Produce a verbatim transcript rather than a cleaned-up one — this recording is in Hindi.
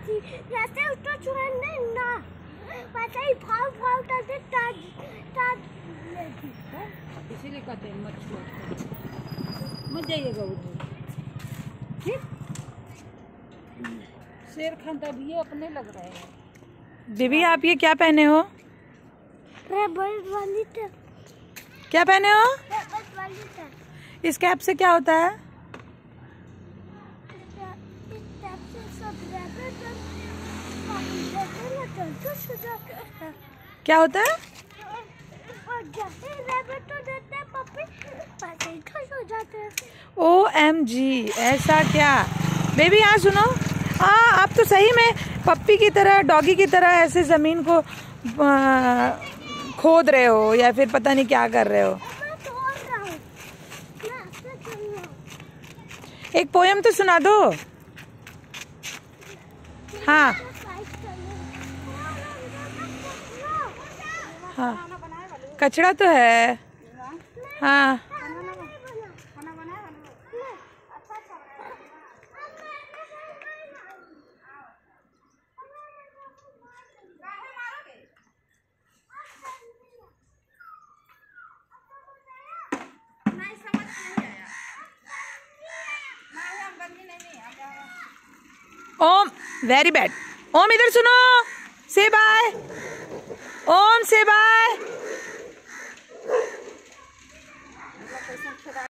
थी, जैसे उसको छुड़ाने ना वैसे ही भाव भाव करते ताज ताज लेती है। इसीलिए कहते हैं मत छुओ, मत जाइएगा उधर। ठीक, शेर खान तभी अपने लग रहे हैं। दीदी आप ये क्या पहने हो? रबर वाली टर। क्या पहने हो? रबर वाली टर। इस कैप से क्या होता है? इस कैप से सब रबर टर पानी देते ना तो छू जाते हैं। क्या होता है? और जैसे रबर टर देते हैं पप्पी वैसे ही खुश हो जाते हैं। ओ एम जी, ऐसा क्या? बेबी यहाँ सुनो, हाँ आप तो सही में पप्पी की तरह, डॉगी की तरह ऐसे जमीन को आ, खोद रहे हो या फिर पता नहीं क्या कर रहे हो। एक पोयम तो सुना दो। हाँ हाँ, कचरा तो है। हाँ ओम, वेरी बैड। ओम इधर सुनो, से बाय। ओम से बाय।